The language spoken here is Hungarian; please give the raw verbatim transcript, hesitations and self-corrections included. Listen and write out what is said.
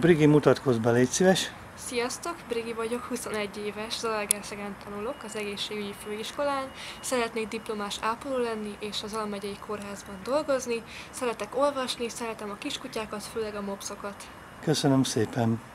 Brigi, mutatkozz be, légy szíves. Sziasztok, Brigi vagyok, huszonegy éves, Zalaegerszegen tanulok az egészségügyi főiskolán. Szeretnék diplomás ápoló lenni és az Almegyei Kórházban dolgozni. Szeretek olvasni, szeretem a kiskutyákat, főleg a mopszokat. Köszönöm szépen.